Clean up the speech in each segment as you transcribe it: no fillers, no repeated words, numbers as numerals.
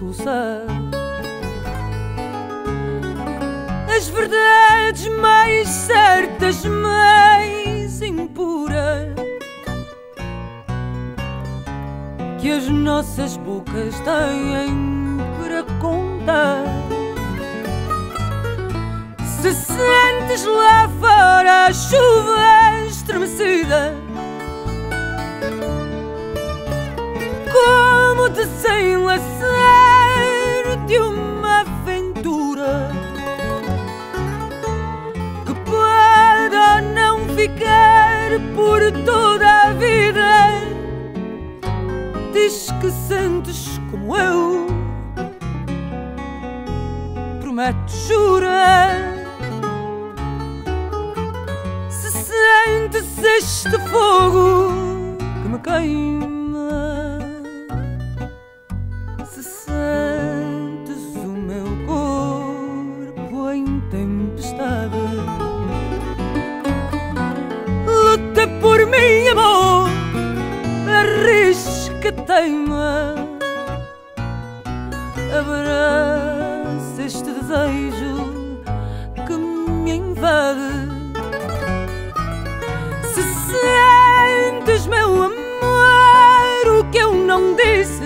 soluçar as verdades mais certas, mais impuras que as nossas bocas têm para contar. Se sentes lá fora a chuva estremecida, como desenlaçar de uma aventura que pode ou não ficar por toda a vida, diz que sentes como eu, promete, jura. Se sentes este fogo que me queima, se sentes o meu corpo em tempestade, luta por mim, amor, arrisca, teima, abraça este desejo que me invade. Se sentes, meu amor, o que eu não disse,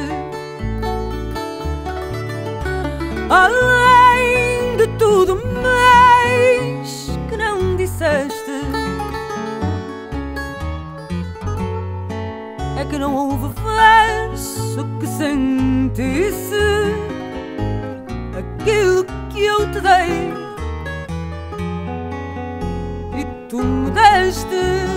além de tudo mais que não disseste, é que não houve verso que sentisse aquilo que eu te dei e tu me deste.